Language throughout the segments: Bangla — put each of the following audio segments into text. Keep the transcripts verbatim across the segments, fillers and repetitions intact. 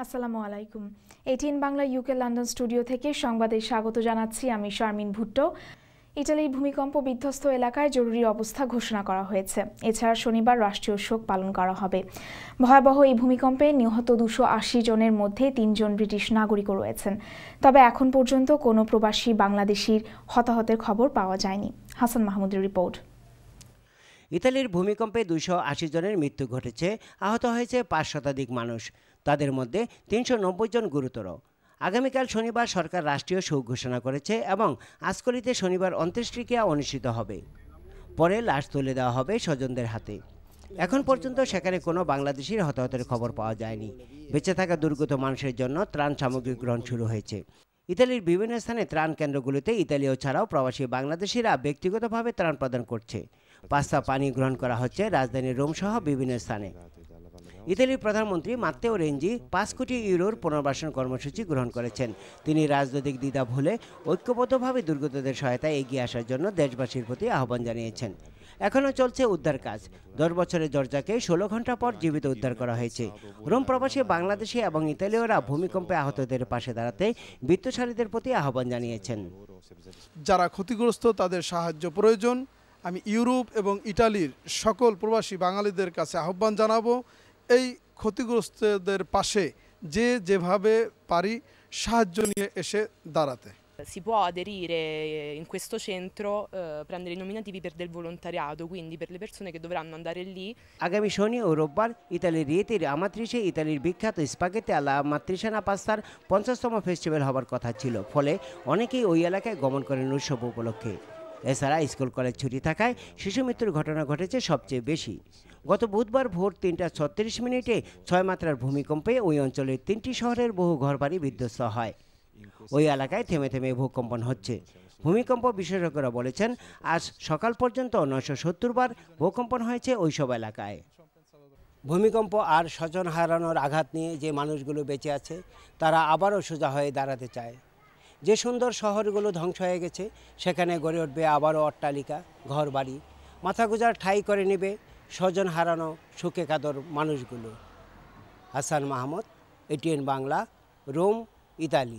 আসসালামু আলাইকুম। ATN Bangla UK London studio থেকে সংবাদে স্বাগত জানাচ্ছি আমি শারমিন ভুট্টো। ইতালির ভূমিকম্প বিধ্বস্ত এলাকায় জরুরি অবস্থা ঘোষণা করা হয়েছে। এছাড়া শনিবার রাষ্ট্রীয় শোক পালন করা হবে। ভয়াবহ এই ভূমিকম্পে নিহত দুশো আশি জনের মধ্যে তিনজন ব্রিটিশ নাগরিকও রয়েছেন। তবে এখন পর্যন্ত কোনো প্রবাসী বাংলাদেশির হতাহতের খবর পাওয়া যায়নি। হাসান মাহমুদের রিপোর্ট। ইতালির ভূমিকম্পে দুশো আশি জনের মৃত্যু ঘটেছে, আহত হয়েছে পাঁচ শতাধিক মানুষ, তাদের মধ্যে তিনশো নব্বই জন গুরুতর। আগামীকাল শনিবার সরকার রাষ্ট্রীয় শোক ঘোষণা করেছে এবং আজকলিতে শনিবার অন্ত্যেষ্টিক্রিয়া অনুষ্ঠিত হবে। পরে লাশ তুলে দেওয়া হবে স্বজনদের হাতে। এখন পর্যন্ত সেখানে কোনো বাংলাদেশির হতাহতের খবর পাওয়া যায়নি। বেঁচে থাকা দুর্গত মানুষের জন্য ত্রাণ সামগ্রী গ্রহণ শুরু হয়েছে। ইতালির বিভিন্ন স্থানে ত্রাণ কেন্দ্রগুলিতে ইতালীয় ছাড়াও প্রবাসী বাংলাদেশিরা ব্যক্তিগতভাবে ত্রাণ প্রদান করছে। পাস্তা পানি গ্রহণ করা হচ্ছে রাজধানী রোম সহ বিভিন্ন স্থানে। ইতালির প্রধানমন্ত্রী মাত্তেও রেঞ্জি পাঁচ কোটি ইউরোর পুনর্বাসন কর্মসূচি গ্রহণ করেছেন। তিনি রাজনৈতিক দ্বিধা ভুলে ঐক্যবদ্ধভাবে দুর্গতদের সহায়তায় এগিয়ে আসার জন্য দেশবাসীর প্রতি আহ্বান জানিয়েছেন। এখনও চলছে উদ্ধার কাজ। দশ বছরের দরজাকে ষোলো ঘন্টা পর জীবিত উদ্ধার করা হয়েছে। রোম প্রবাসী বাংলাদেশি এবং ইতালীয়রা ভূমিকম্পে আহতদের পাশে দাঁড়াতে বিত্তশালীদের প্রতি আহ্বান জানিয়েছেন। যারা ক্ষতিগ্রস্ত তাদের সাহায্য প্রয়োজন। আমি ইউরোপ এবং ইটালির সকল প্রবাসী বাঙালিদের কাছে আহ্বান জানাবো, এই ক্ষতিগ্রস্তদের পাশে যে যেভাবে পারি সাহায্য নিয়ে এসে দাঁড়াতে। Si può aderire in questo centro, eh, prendere i nominativi per del volontariato, quindi per le persone che dovranno andare lì. আগামী শনি ও রোববার ইতালির রিয়েতির আমাত্রিশে ইতালির বিখ্যাত স্পাগেতি আলা মাত্রিশানা পাস্তার পঞ্চাশতম ফেস্টিভ্যাল হবার কথা ছিল, ফলে অনেকেই ওই এলাকায় গমন করেন উৎসব উপলক্ষে। এছাড়া স্কুল কলেজ ছুটি থাকায় শিশু মৃত্যুর ঘটনা ঘটেছে সবচেয়ে বেশি। গত বুধবার ভোর তিনটা ছত্রিশ মিনিটে ছয় মাত্রার ভূমিকম্পে ওই অঞ্চলের তিনটি শহরের বহু ঘরবাড়ি বিধ্বস্ত হয়। ওই এলাকায় থেমে থেমে ভূকম্পন হচ্ছে। ভূমিকম্প বিশেষজ্ঞরা বলেছেন আজ সকাল পর্যন্ত নয়শো সত্তর বার ভূকম্পন হয়েছে ওইসব এলাকায়। ভূমিকম্প আর স্বজন হারানোর আঘাত নিয়ে যে মানুষগুলো বেঁচে আছে তারা আবারও সোজা হয়ে দাঁড়াতে চায়। যে সুন্দর শহরগুলো ধ্বংস হয়ে গেছে সেখানে গড়ে উঠবে আবারও অট্টালিকা, ঘর বাড়ি। মাথা গোঁজার ঠাঁই করে নেবে স্বজন হারানো সুখে কাতর মানুষগুলো। Hasan Mahmud, ATN Bangla, Rome, Italy.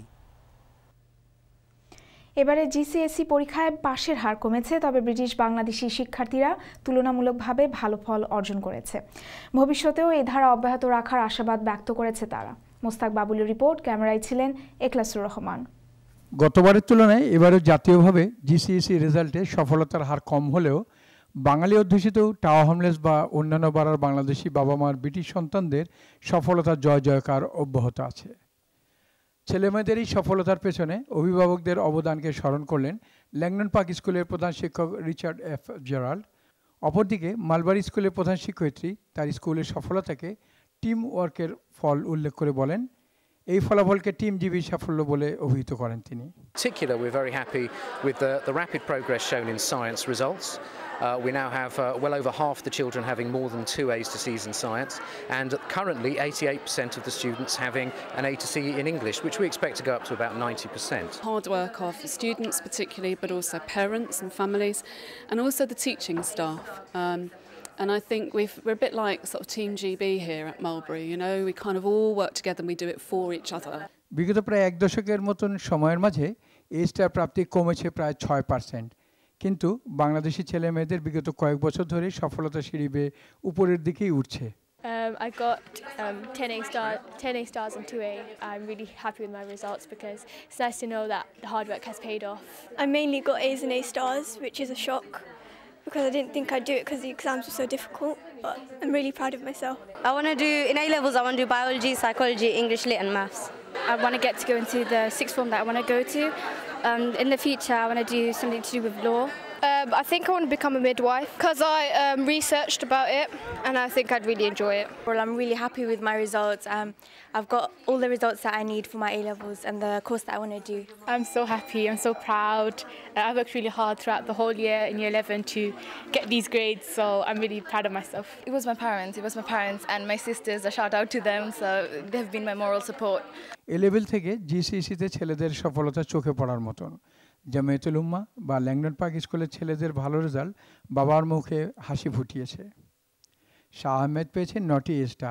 এবারে জিসিএসসি পরীক্ষায় পাশের হার কমেছে, তবে ব্রিটিশ বাংলাদেশি শিক্ষার্থীরা তুলনামূলকভাবে ভালো ফল অর্জন করেছে। ভবিষ্যতেও এই ধারা অব্যাহত রাখার আশাবাদ ব্যক্ত করেছে তারা। মোস্তাক বাবুলের রিপোর্ট, ক্যামেরায় ছিলেন এখলাসুর রহমান। গতবারের তুলনায় এবারও জাতীয়ভাবে জিসিএসসি রেজাল্টে সফলতার হার কম হলেও বাঙালি অধ্যুষিত টাওয়া হোমলেস বা অন্যান্য পাড়ার বাংলাদেশি বাবা মার ব্রিটিশ সন্তানদের সফলতার জয় জয়কার অব্যাহত আছে। ছেলেমেয়েদের এই সফলতার পেছনে অভিভাবকদের অবদানকে স্মরণ করলেন ল্যাংডন পার্ক স্কুলের প্রধান শিক্ষক রিচার্ড এফ জেরাল্ড। অপরদিকে মালবারি স্কুলের প্রধান শিক্ষয়িত্রী তার স্কুলের সফলতাকে টিম ওয়ার্কের ফল উল্লেখ করে বলেন, এই ফলাফলকে টিমজীবী সাফল্য বলে অভিহিত করেন তিনি। Particular, we're very happy with the, the rapid progress shown in science results. Uh, we now have uh, well over half the children having more than two A's to C's in science, and currently eighty-eight percent of the students having an A to C in English, which we expect to go up to about ninety percent. Hard work of the students particularly, but also parents and families, and also the teaching staff. Um, And I think we've, we're a bit like sort of Team G B here at Mulberry, you know, we kind of all work together and we do it for each other. বিগত প্রায় এক দশকের মতন সময়ের মাঝে এ স্টার প্রাপ্তি কমেছে প্রায় ছয় পার্সেন্ট, কিন্তু বাংলাদেশি ছেলে মেয়েদের বিগত কয়েক বছর ধরে সফলতা সিঁড়ি বেয়ে উপরের দিকেই উঠছে। Um, I got um, ten A star, ten A stars and two A. I'm really happy with my results because it's nice to know that the hard work has paid off. I mainly got A's and A stars, which is a shock, because I didn't think I'd do it because the exams were so difficult, but I'm really proud of myself. I want to do, in A levels I want to do biology, psychology, English, lit and maths. I want to get to go into the sixth form that I want to go to. Um, in the future I want to do something to do with law. Um, I think I want to become a midwife because I um, researched about it and I think I'd really enjoy it. Well, I'm really happy with my results. Um, I've got all the results that I need for my A levels and the course that I want to do. I'm so happy, I'm so proud. I worked really hard throughout the whole year in year eleven to get these grades, so I'm really proud of myself. It was my parents, it was my parents and my sisters. A shout out to them, so they've been my moral support. A level থেকে জিসিএসিতে ছেলেদের সফলতা চোখে পড়ার মতন। জামিয়াতুল উম্মাহ বা ল্যাংডন পার্ক স্কুলের ছেলেদের ভালো রেজাল্ট বাবার মুখে হাসি ফুটিয়েছে। শাহ আহমেদ পেয়েছেন নটি স্টার,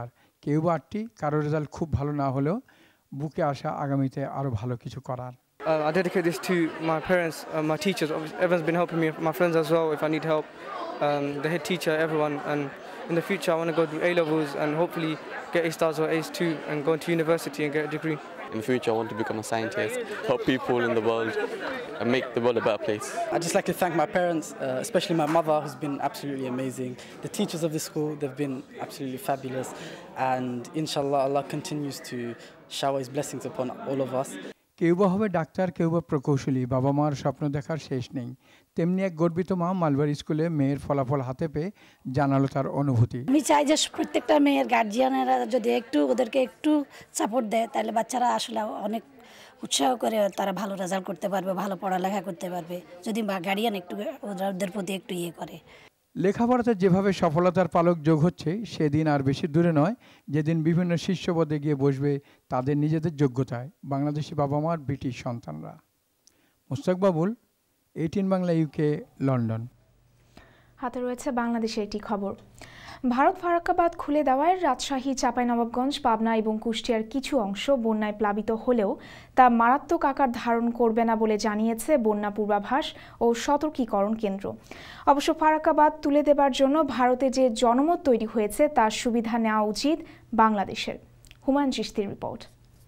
কেউ বা আটটি, কারো রেজাল্ট খুব ভালো না হলেও বুকে আসা আগামীতে আরও ভালো কিছু করার। Uh, I dedicate this to my parents, uh, my teachers. Everyone's been helping me, my friends as well if I need help, um, the head teacher, everyone. And in the future I want to go do A levels and hopefully get A stars or A's too and go into university and get a degree. In the future I want to become a scientist, help people in the world and make the world a better place. I'd just like to thank my parents, uh, especially my mother who's been absolutely amazing. The teachers of the school, they've been absolutely fabulous, and inshallah Allah continues to shower his blessings upon all of us. কেউ বা হবে ডাক্তার, কেউ বা প্রকৌশলী, বাবা মার স্বপ্ন দেখার শেষ নেই। তেমনি এক গর্বিত মা মালবাড়ি স্কুলে মেয়ের ফলাফল হাতে পেয়ে জানালো তার অনুভূতি। আমি চাই যে প্রত্যেকটা মেয়ের গার্জিয়ানেরা যদি একটু ওদেরকে একটু সাপোর্ট দেয় তাহলে বাচ্চারা আসলে অনেক উৎসাহ করে তারা ভালো রেজাল্ট করতে পারবে, ভালো পড়ালেখা করতে পারবে যদি গার্ডিয়ান একটু ওদের প্রতি একটু ইয়ে করে। লেখাপড়াতে যেভাবে সফলতার পালক যোগ হচ্ছে সেদিন আর বেশি দূরে নয় যেদিন বিভিন্ন শীর্ষ পদে গিয়ে বসবে তাদের নিজেদের যোগ্যতায় বাংলাদেশি বাবা মার ব্রিটিশ সন্তানরা। Mustak Babul, ATN Bangla, UK, London. হাতে রয়েছে বাংলাদেশের একটি খবর। ভারত ফারাক্কাবাদ খুলে দেওয়ায় রাজশাহী, চাঁপাইনবাবগঞ্জ, পাবনা এবং কুষ্টিয়ার কিছু অংশ বন্যায় প্লাবিত হলেও তা মারাত্মক আকার ধারণ করবে না বলে জানিয়েছে বন্যা পূর্বাভাস ও সতর্কীকরণ কেন্দ্র। অবশ্য ফারাক্কাবাদ তুলে দেবার জন্য ভারতে যে জনমত তৈরি হয়েছে তার সুবিধা নেওয়া উচিত বাংলাদেশের। হুমায়ুন চিশতির রিপোর্ট।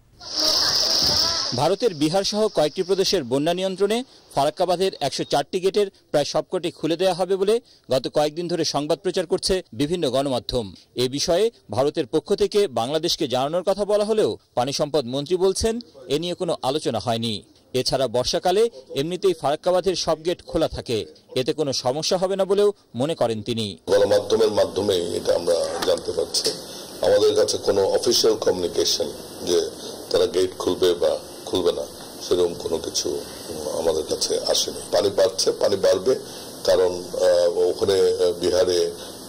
ভারতের বিহার সহ কয়েকটি প্রদেশের বন্যা নিয়ন্ত্রণে ফারাক্কাবাদের একশো চারটি গেটের প্রায় সবকটি খুলে দেওয়া হবে বলে গত কয়েকদিন ধরে সংবাদ প্রচার করছে বিভিন্ন গণমাধ্যম। এ বিষয়ে ভারতের পক্ষ থেকে বাংলাদেশকে জানানোর কথা বলা হলেও পানি সম্পদ মন্ত্রী বলছেন এ নিয়ে কোনো আলোচনা হয়নি। এছাড়া বর্ষাকালে এমনিতেই ফারাক্কাবাদের সব গেট খোলা থাকে, এতে কোনো সমস্যা হবে না বলেও মনে করেন তিনি। গণমাধ্যমের মাধ্যমে এটা আমরা জানতে পারছি, আমাদের কাছে কোনো অফিসিয়াল কমিউনিকেশন যে তারা গেট খুলবে বা খুলবে না সেরকম কোনো কিছু আমাদের কাছে আসেনি। পানি বাড়ছে, পানি বাড়বে, কারণ ওখানে বিহারে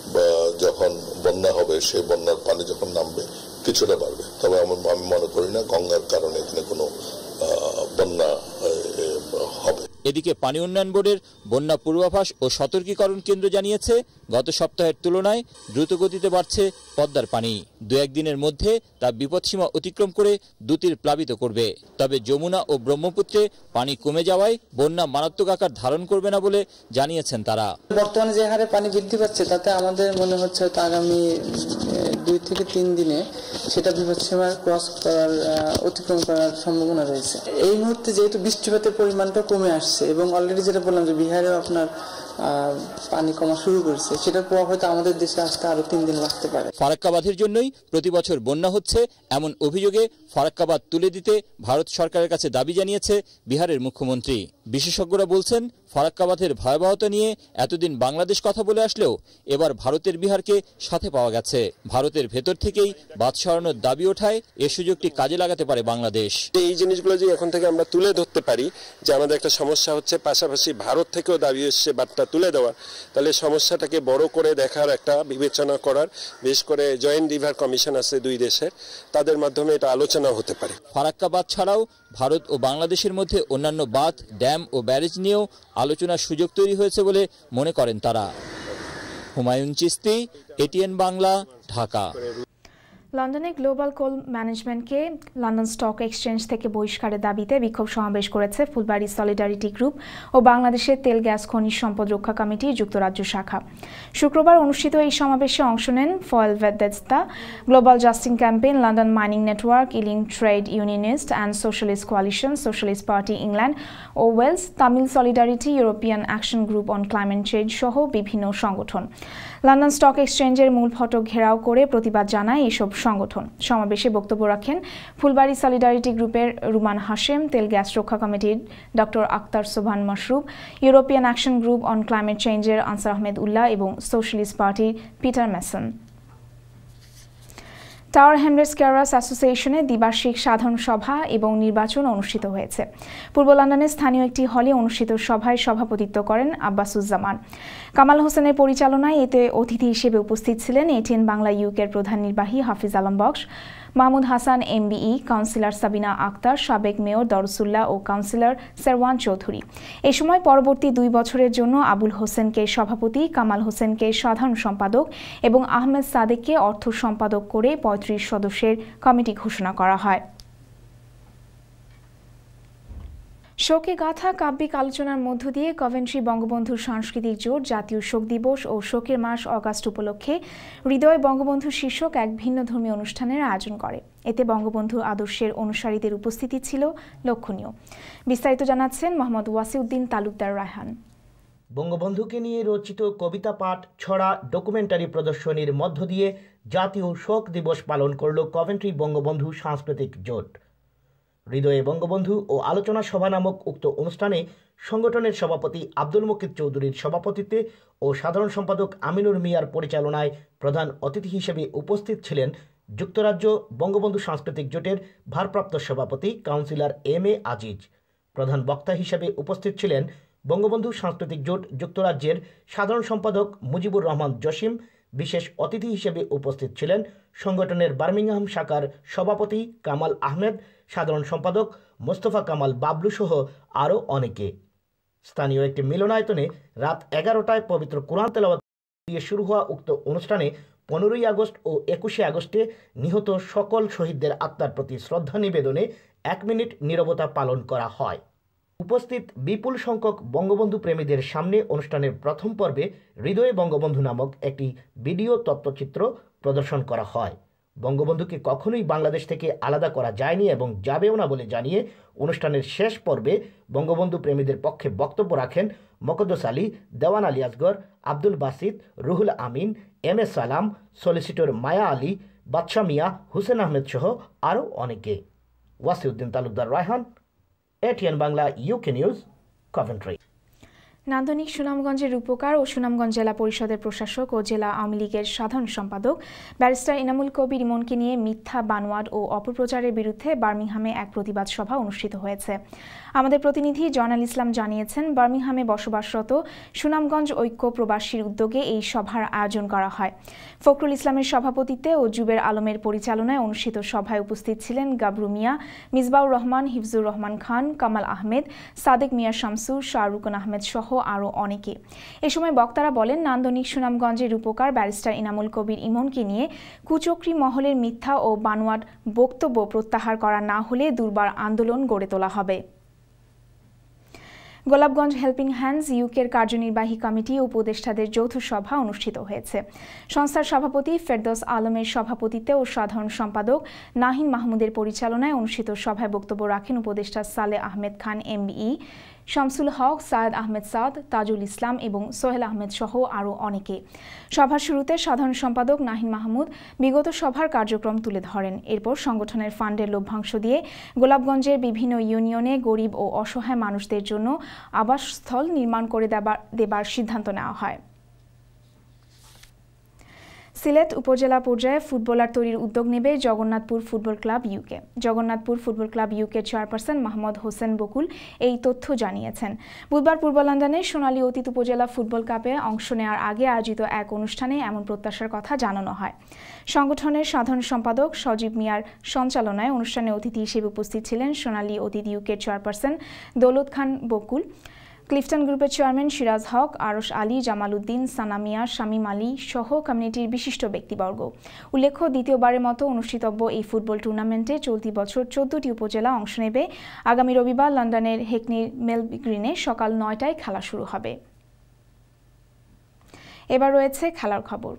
যখন বন্যা হবে সেই বন্যার পানি যখন নামবে কিছুটা বাড়বে, তবে আমি মনে করি না গঙ্গার কারণে এখানে কোনো বন্যা হবে। এদিকে পানি উন্নয়ন বোর্ডের বন্যা পূর্বাভাস ও সতর্কীকরণ কেন্দ্র জানিয়েছে গত সপ্তাহের তুলনায় দ্রুত গতিতে বাড়ছে পদ্মার পানি। দু একদিনের মধ্যে তা বিপদসীমা অতিক্রম করে দুটির প্লাবিত করবে। তবে যমুনা ও ব্রহ্মপুত্রে পানি কমে যাওয়ায় বন্যা মারাত্মক আকার ধারণ করবে না বলে জানিয়েছেন তারা। বর্তমানে যে হারে পানি বৃদ্ধি পাচ্ছে তাতে আমাদের মনে হচ্ছে আগামী দুই থেকে তিন দিনে সেটা বিপদসীমা ক্রস করার অতিক্রম করার সম্ভাবনা রয়েছে। এই মুহূর্তে যেহেতু বৃষ্টিপাতের পরিমাণটা কমে আসছে এবং অলরেডি যেটা বললাম যে বিহারেও আপনার পানি কমা শুরু করেছে, সেটার প্রভাব হয়তো আমাদের দেশে আসতে আরো তিন দিন লাগতে পারে। ফারাক্কাবাদের জন্যই প্রতি বছর বন্যা হচ্ছে এমন অভিযোগে ফারাক্কাবাদ তুলে দিতে ভারত সরকারের কাছে দাবি জানিয়েছে বিহারের মুখ্যমন্ত্রী। বিশেষজ্ঞরা বলছেন ফারাক্কাবাদের ভয়াবহতা নিয়ে এতদিন বাংলাদেশ কথা বলে আসলেও এবার ভারতের বিহারকে সাথে পাওয়া গেছে। ভারতের ভেতর থেকেই বাঁধ সরানোর দাবি ওঠায় এ সুযোগটি কাজে লাগাতে পারে বাংলাদেশ। এই জিনিসগুলো যে এখন থেকে আমরা তুলে ধরতে পারি যে আমাদের একটা সমস্যা হচ্ছে, পাশাপাশি ভারত থেকেও দাবি এসছে বার্তা তুলে দেওয়ার, তাহলে সমস্যাটাকে বড় করে দেখার একটা বিবেচনা করার, বিশেষ করে জয়েন্ট রিভার কমিশন আছে দুই দেশের, তাদের মাধ্যমে এটা আলোচনা হতে পারে। ফারাক্কাবাদ ছাড়াও ভারত ও বাংলাদেশের মধ্যে অন্যান্য বাঁধ, ড্যাম ও ব্যারেজ নিয়েও আলোচনার সুযোগ তৈরি হয়েছে বলে মনে করেন তারা। হুমায়ুন চিশতি, এটিএন বাংলা, ঢাকা। লন্ডনে গ্লোবাল কোল ম্যানেজমেন্টকে লন্ডন স্টক এক্সচেঞ্জ থেকে বহিষ্কারের দাবিতে বিক্ষোভ সমাবেশ করেছে ফুলবাড়ি সলিডারিটি গ্রুপ ও বাংলাদেশের তেল গ্যাস খনিজ সম্পদ রক্ষা কমিটির যুক্তরাজ্য শাখা। শুক্রবার অনুষ্ঠিত এই সমাবেশে অংশ নেন Foil Vedanta, global justice campaign, London mining network, Ealing trade unionist and socialist coalition, socialist party England ও Wales, Tamil solidarity, European action group on climate change সহ বিভিন্ন সংগঠন। লন্ডন স্টক এক্সচেঞ্জের মূল ফটক ঘেরাও করে প্রতিবাদ জানায় এসব সংগঠন। সমাবেশে বক্তব্য রাখেন ফুলবাড়ি সলিডারিটি গ্রুপের রুমান হাশেম, তেল গ্যাস রক্ষা কমিটির doctor Akhtar Sobhan Mashruf, European action group on climate চেঞ্জের আনসার আহমেদ উল্লাহ এবং সোশ্যালিস্ট পার্টির Peter Mason. Tower Hamlets carers অ্যাসোসিয়েশনের দ্বিবার্ষিক সাধারণ সভা এবং নির্বাচন অনুষ্ঠিত হয়েছে। পূর্ব লন্ডনের স্থানীয় একটি হলে অনুষ্ঠিত সভায় সভাপতিত্ব করেন আব্বাসুজ্জামান। কামাল হোসেনের পরিচালনায় এতে অতিথি হিসেবে উপস্থিত ছিলেন এটিএন বাংলা ইউকের প্রধান নির্বাহী হাফিজ আলম বক্স, মাহমুদ হাসান এমবিই, কাউন্সিলর সাবিনা আক্তার, সাবেক মেয়র দরসুল্লাহ ও কাউন্সিলর সেরওয়ান চৌধুরী। এ সময় পরবর্তী দুই বছরের জন্য আবুল হোসেনকে সভাপতি, কামাল হোসেনকে সাধারণ সম্পাদক এবং আহমেদ সাদেককে অর্থ সম্পাদক করে পঁয়ত্রিশ সদস্যের কমিটি ঘোষণা করা হয়। শোকে গাথা কাব্যিক আলোচনার মধ্য দিয়ে কভেন্ট্রি বঙ্গবন্ধু সাংস্কৃতিক জোট জাতীয় শোক দিবস ও শোকের মাস অগাস্ট উপলক্ষে হৃদয় বঙ্গবন্ধু শীর্ষক এক ভিন্ন ধর্মীয় অনুষ্ঠানের আয়োজন করে। এতে বঙ্গবন্ধু আদর্শের অনুসারীদের উপস্থিতি ছিল লক্ষণীয়। বিস্তারিত জানাচ্ছেন মোহাম্মদ ওয়াসিউদ্দিন তালুকদার রায়হান। বঙ্গবন্ধুকে নিয়ে রচিত কবিতা পাঠ, ছড়া, ডকুমেন্টারি প্রদর্শনীর মধ্য দিয়ে জাতীয় শোক দিবস পালন করল কভেন্ট্রি বঙ্গবন্ধু সাংস্কৃতিক জোট। হৃদয়ে বঙ্গবন্ধু ও আলোচনা সভা নামক উক্ত অনুষ্ঠানে সংগঠনের সভাপতি আব্দুল মুকিত চৌধুরীর সভাপতিত্বে ও সাধারণ সম্পাদক আমিনুর মিয়ার পরিচালনায় প্রধান অতিথি হিসেবে উপস্থিত ছিলেন যুক্তরাজ্য বঙ্গবন্ধু সাংস্কৃতিক জোটের ভারপ্রাপ্ত সভাপতি কাউন্সিলর এম এ আজিজ। প্রধান বক্তা হিসেবে উপস্থিত ছিলেন বঙ্গবন্ধু সাংস্কৃতিক জোট যুক্তরাজ্যের সাধারণ সম্পাদক মুজিবুর রহমান জসিম। বিশেষ অতিথি হিসেবে উপস্থিত ছিলেন সংগঠনের বার্মিংহাম শাখার সভাপতি কামাল আহমেদ, সাধারণ সম্পাদক মোস্তফা কামাল বাবলু সহ আরও অনেকে। স্থানীয় একটি মিলনায়তনে রাত এগারোটায় পবিত্র কোরআন তেলাওয়াত দিয়ে শুরু হওয়া উক্ত অনুষ্ঠানে পনেরোই আগস্ট ও একুশে আগস্টে নিহত সকল শহীদদের আত্মার প্রতি শ্রদ্ধা নিবেদনে এক মিনিট নীরবতা পালন করা হয়। উপস্থিত বিপুল সংখ্যক বঙ্গবন্ধু প্রেমীদের সামনে অনুষ্ঠানের প্রথম পর্বে হৃদয়ে বঙ্গবন্ধু নামক একটি ভিডিও তথ্যচিত্র প্রদর্শন করা হয়। বঙ্গবন্ধুকে কখনোই বাংলাদেশ থেকে আলাদা করা যায়নি এবং যাবেও না বলে জানিয়ে অনুষ্ঠানের শেষ পর্বে বঙ্গবন্ধু প্রেমীদের পক্ষে বক্তব্য রাখেন Mokaddos Ali, Dewan Ali Asghar, Abdul Basit, Ruhul Amin, M A Salam, solicitor Maya Ali, Badsha Mia, Hussain Ahmed সহ আরও অনেকে। Wasiuddin Talukdar Raihan, ATN Bangla, UK news, Coventry. নান্দনিক সুনামগঞ্জের রূপকার ও সুনামগঞ্জ জেলা পরিষদের প্রশাসক ও জেলা আওয়ামী লীগের সাধারণ সম্পাদক ব্যারিস্টার ইনামুল কবির ইমনকে নিয়ে মিথ্যা, বানোয়াট ও অপপ্রচারের বিরুদ্ধে বার্মিংহামে এক প্রতিবাদ সভা অনুষ্ঠিত হয়েছে। আমাদের প্রতিনিধি জয়নাল ইসলাম জানিয়েছেন, বার্মিংহামে বসবাসরত সুনামগঞ্জ ঐক্য প্রবাসীর উদ্যোগে এই সভার আয়োজন করা হয়। ফখরুল ইসলামের সভাপতিত্বে ও জুবের আলমের পরিচালনায় অনুষ্ঠিত সভায় উপস্থিত ছিলেন গাবরু মিয়া, মিসবাউর রহমান, হিফজুর রহমান খান, কামাল আহমেদ, সাদেক মিয়া শামসু, শাহরুকন আহমেদ সহ আরও অনেকে। এ সময় বক্তারা বলেন, নান্দনিক সুনামগঞ্জের রূপকার ব্যারিস্টার ইনামুল কবির ইমনকে নিয়ে কুচক্রী মহলের মিথ্যা ও বানোয়াট বক্তব্য প্রত্যাহার করা না হলে দুর্বার আন্দোলন গড়ে তোলা হবে। গোলাপগঞ্জ হেল্পিং হ্যান্ডস ইউকের কার্যনির্বাহী কমিটি ও উপদেষ্টাদের যৌথ সভা অনুষ্ঠিত হয়েছে। সংস্থার সভাপতি ফেরদৌস আলমের সভাপতিত্বে ও সাধারণ সম্পাদক নাহিন মাহমুদের পরিচালনায় অনুষ্ঠিত সভায় বক্তব্য রাখেন উপদেষ্টা সালেহ আহমেদ খান এমবিই, শামসুল হক, সায়েদ আহমেদ সাদ, তাজুল ইসলাম এবং সোহেল আহমেদ সহ আরও অনেকে। সভার শুরুতে সাধারণ সম্পাদক নাহিন মাহমুদ বিগত সভার কার্যক্রম তুলে ধরেন। এরপর সংগঠনের ফান্ডের লভ্যাংশ দিয়ে গোলাপগঞ্জের বিভিন্ন ইউনিয়নে গরিব ও অসহায় মানুষদের জন্য আবাসস্থল নির্মাণ করে দেবার দেবার সিদ্ধান্ত নেওয়া হয়। সিলেট উপজেলা পর্যায়ে ফুটবলার তৈরির উদ্যোগ নেবে Jagannathpur football club UK. Jagannathpur football club UK chairperson Mohammad Hossain Bakul এই তথ্য জানিয়েছেন। বুধবার পূর্ব লন্ডনে সোনালী অতীত উপজেলা ফুটবল কাপে অংশ নেওয়ার আগে আয়োজিত এক অনুষ্ঠানে এমন প্রত্যাশার কথা জানানো হয়। সংগঠনের সাধারণ সম্পাদক সজীব মিয়ার সঞ্চালনায় অনুষ্ঠানে অতিথি হিসেবে উপস্থিত ছিলেন সোনালী অতীত ইউকের চেয়ারপারসন দৌলত খান বকুল, ক্লিফটন গ্রুপের চেয়ারম্যান সিরাজ হক, আরশ আলী, জামাল উদ্দিন, সানামিয়া, শামীম আলী সহ কমিউনিটির বিশিষ্ট ব্যক্তিবর্গ। উল্লেখ্য, দ্বিতীয়বারের মতো অনুষ্ঠিতব্য এই ফুটবল টুর্নামেন্টে চলতি বছর চোদ্দটি উপজেলা অংশ নেবে। আগামী রবিবার লন্ডনের হেকনির মেল গ্রিনে সকাল নয়টায় খেলা শুরু হবে। এবার রয়েছে খেলার খবর।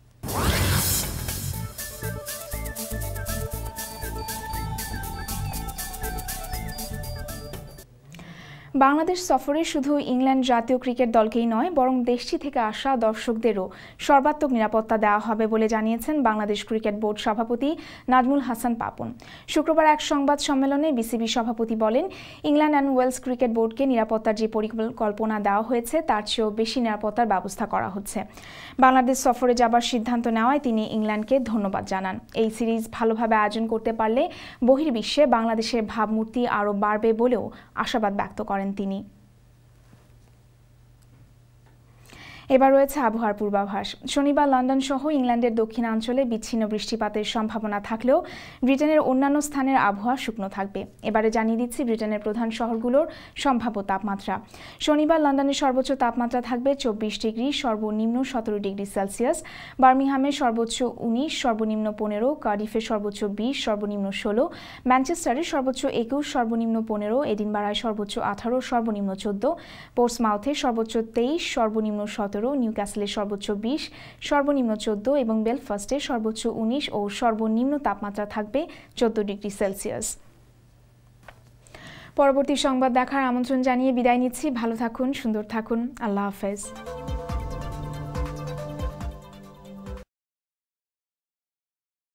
বাংলাদেশ সফরে শুধু ইংল্যান্ড জাতীয় ক্রিকেট দলকেই নয়, বরং দেশটি থেকে আসা দর্শকদেরও সর্বাত্মক নিরাপত্তা দেওয়া হবে বলে জানিয়েছেন বাংলাদেশ ক্রিকেট বোর্ড সভাপতি নাজমুল হাসান পাপন। শুক্রবার এক সংবাদ সম্মেলনে বিসিবি সভাপতি বলেন, ইংল্যান্ড অ্যান্ড ওয়েলস ক্রিকেট বোর্ডকে নিরাপত্তার যে পরিকল্পনা দেওয়া হয়েছে তার চেয়েও বেশি নিরাপত্তার ব্যবস্থা করা হচ্ছে। বাংলাদেশ সফরে যাবার সিদ্ধান্ত নেওয়ায় তিনি ইংল্যান্ডকে ধন্যবাদ জানান। এই সিরিজ ভালোভাবে আয়োজন করতে পারলে বহির্বিশ্বে বাংলাদেশের ভাবমূর্তি আরও বাড়বে বলেও আশাবাদ ব্যক্ত করেন তিনি। এবার রয়েছে আবহাওয়ার পূর্বাভাস। শনিবার লন্ডন সহ ইংল্যান্ডের দক্ষিণাঞ্চলে বিচ্ছিন্ন বৃষ্টিপাতের সম্ভাবনা থাকলেও ব্রিটেনের অন্যান্য স্থানের আবহাওয়া শুকনো থাকবে। এবারে জানিয়ে দিচ্ছি ব্রিটেনের প্রধান শহরগুলোর সম্ভাব্য তাপমাত্রা। শনিবার লন্ডনের সর্বোচ্চ তাপমাত্রা থাকবে চব্বিশ ডিগ্রি, সর্বনিম্ন সতেরো ডিগ্রি সেলসিয়াস। বার্মিংহামে সর্বোচ্চ উনিশ, সর্বনিম্ন পনেরো। কার্ডিফে সর্বোচ্চ বিশ, সর্বনিম্ন ষোলো। ম্যানচেস্টারে সর্বোচ্চ একুশ, সর্বনিম্ন পনেরো। এডিনবারায় সর্বোচ্চ আঠারো, সর্বনিম্ন চোদ্দ। পোর্টসমাউথে সর্বোচ্চ তেইশ, সর্বনিম্ন সতেরো। নিউক্যাসলে সর্বোচ্চ বিশ, সর্বনিম্ন চোদ্দ এবং বেলফাস্টে সর্বোচ্চ উনিশ ও সর্বনিম্ন তাপমাত্রা থাকবে চোদ্দ ডিগ্রি সেলসিয়াস। পরবর্তী সংবাদ দেখার আমন্ত্রণ জানিয়ে বিদায় নিচ্ছি। ভালো থাকুন, সুন্দর থাকুন। আল্লাহ হাফেজ।